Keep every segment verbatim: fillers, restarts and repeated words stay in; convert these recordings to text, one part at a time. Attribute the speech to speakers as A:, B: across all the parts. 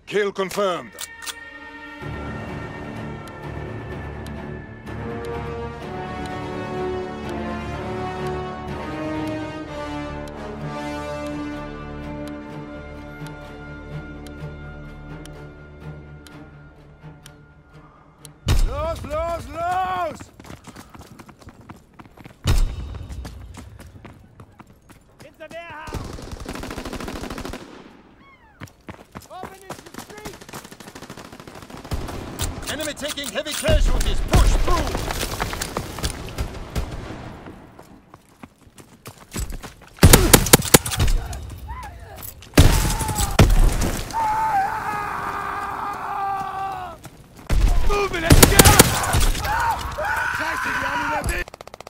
A: Kill confirmed.
B: Los, los, los! Into their house! Open into the street!
C: Enemy taking heavy casualties. Push through!
B: Moving it! Get up! Scheiße, die haben ihn erwischt!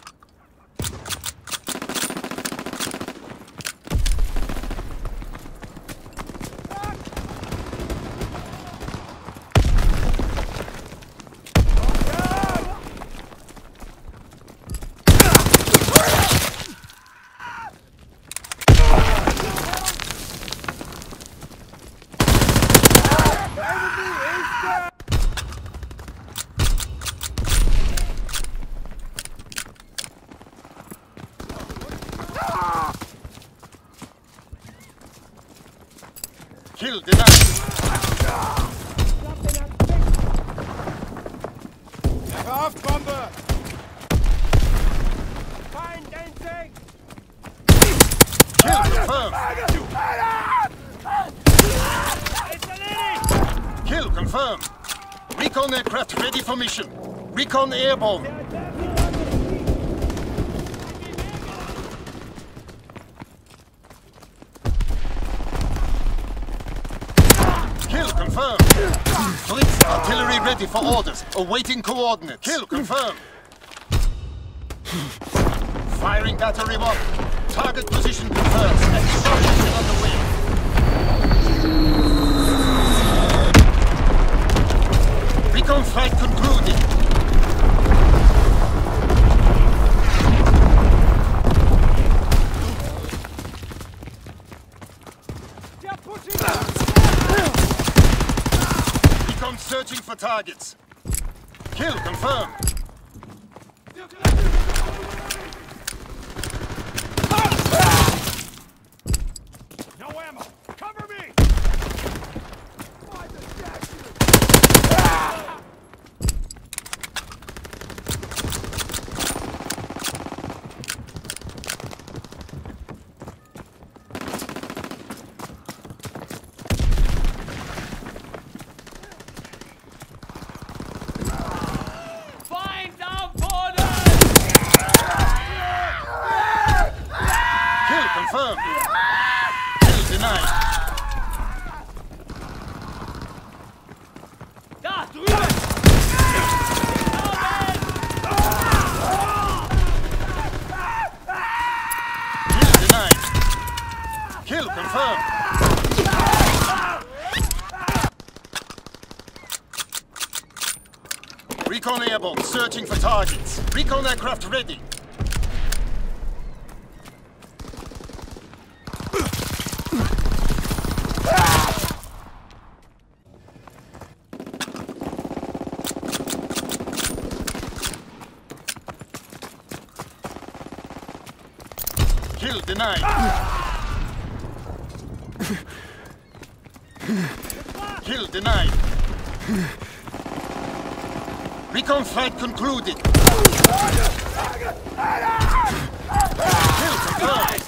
C: Kill denied.
B: Verhaftbombe! Feind endlich!
C: Kill confirmed.
B: It's erledigt!
C: Kill confirmed. Recon aircraft ready for mission. Recon airborne. Kill confirmed. Blitz artillery ready for orders. Awaiting coordinates. Kill confirmed. Firing battery one. Target position confirmed. Extraction underway. Recon flight concluded.
B: They're pushing
C: Recon searching for targets. Kill confirmed.
B: No ammo! Cover me! Find the statue! Find down borders!
C: Kill confirmed. Kill denied.
B: Da, drüben!
C: Kill denied. Kill confirmed. Recon airborne, searching for targets. Recon aircraft ready. Kill denied. Kill denied. Recon flight concluded. Kill confirmed.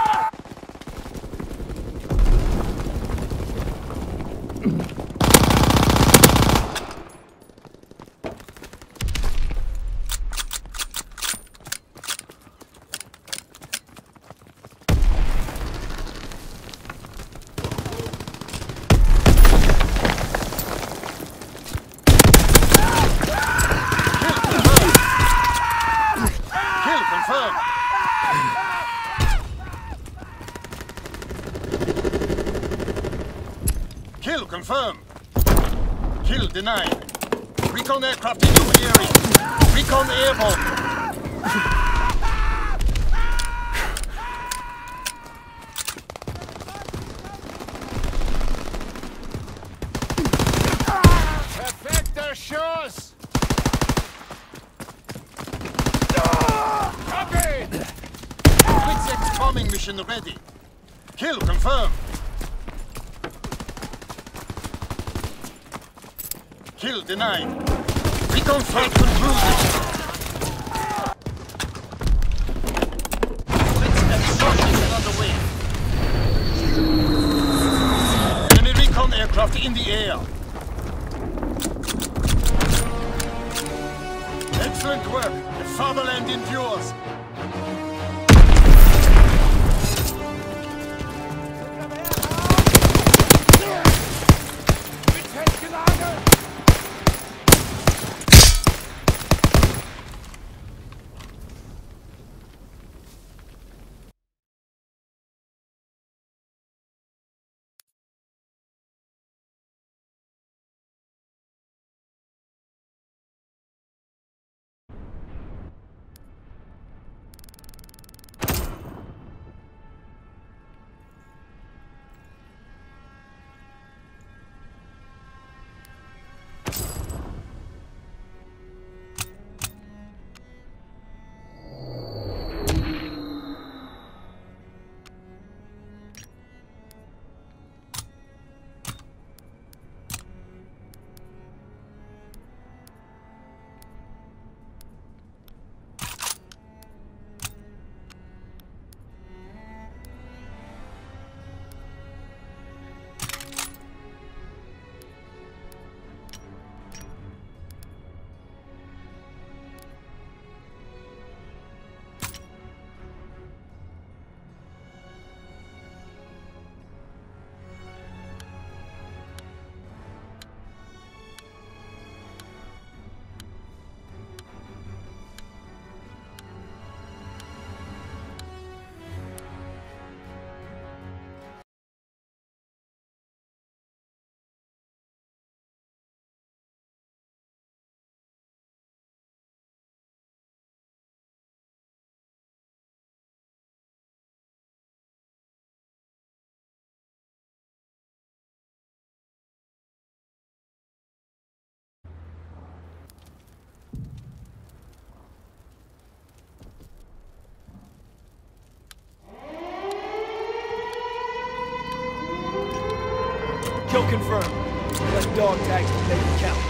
C: Kill confirmed. Kill confirmed. Kill denied. Recon aircraft in new area. Recon airborne. mission ready. Kill confirmed. Kill denied. Recon flight concluded. Extraction is underway. Enemy recon aircraft in the air. Excellent work. The fatherland endures.
B: Kill confirmed. Let dog tags to make it count.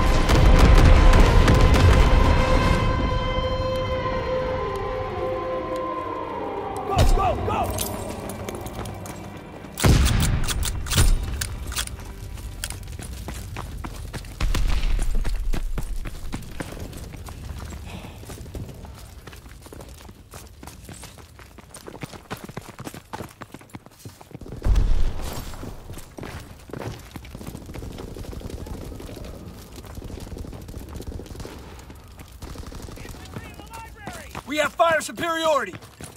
B: Go, go, go! We have fire superiority!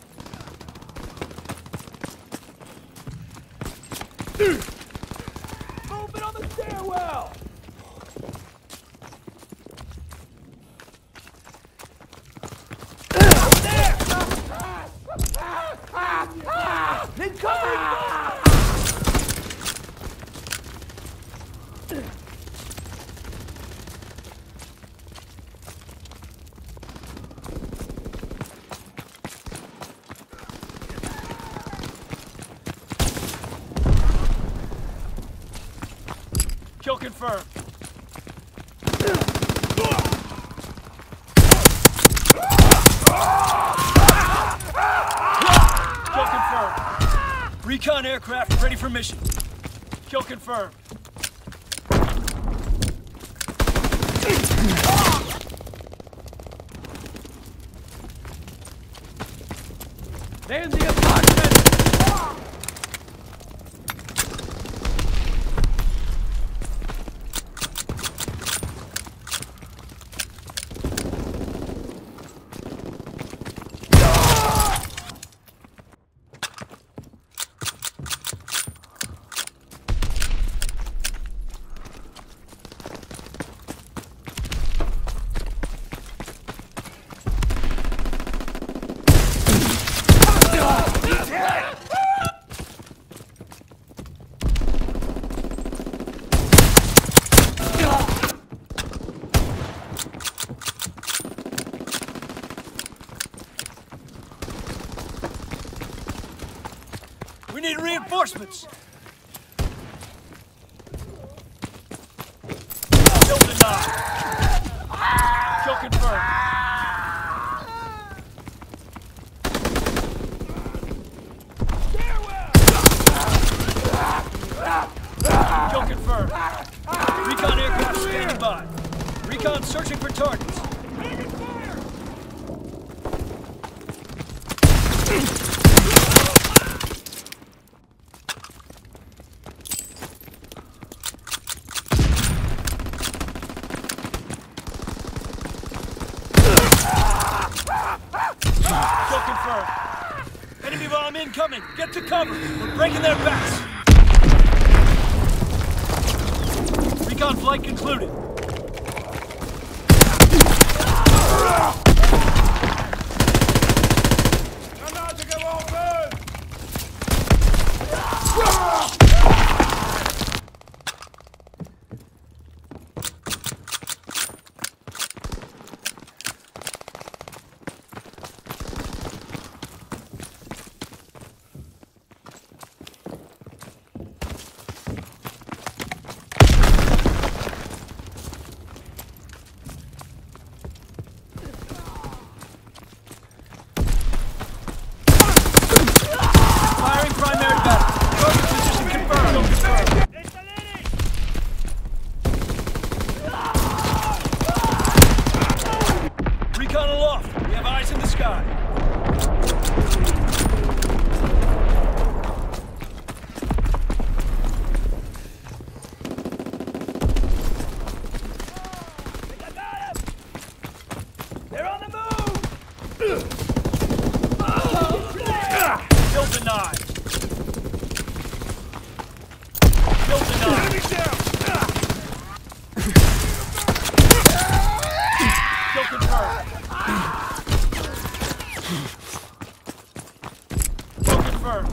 B: Movement on the stairwell! There! Incoming! Kill confirmed. Kill confirmed. Recon aircraft ready for mission. Kill confirmed. They're in the apartment! We need reinforcements! Kill denied! Kill confirmed! Kill confirmed! Recon aircraft standing by! Recon searching for targets! Kill confirmed. Enemy bomb incoming. Get to cover. We're breaking their backs. Recon flight concluded. Kill denied. Kill denied. Enemy down. Kill confirmed. Kill confirmed.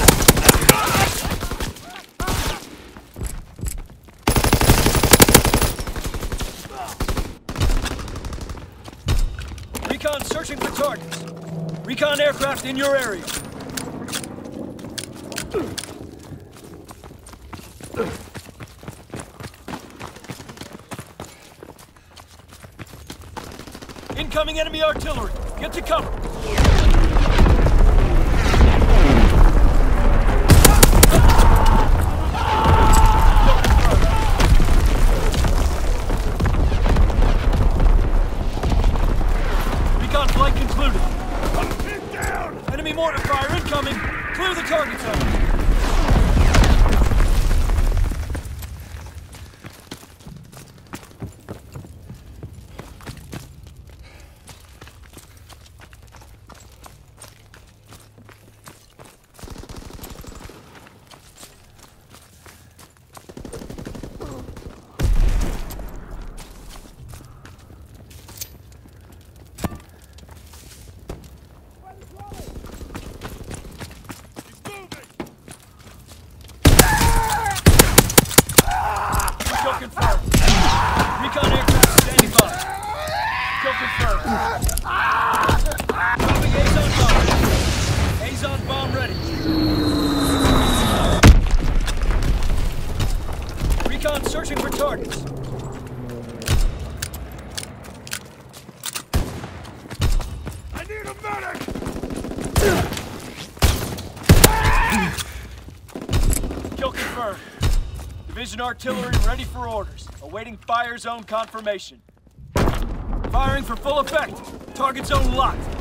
B: Recon searching for targets. Recon aircraft in your area. Incoming enemy artillery. Get to cover. Recon flight concluded. Down. Enemy mortar fire incoming. Clear the target zone. Confirmed. Recon aircraft standing by. Kill confirmed. Dropping Azon bomb. Azon bomb ready. Recon searching for targets. I need a medic! Kill confirmed. Division artillery ready for orders, awaiting fire zone confirmation. Firing for full effect. Target zone locked.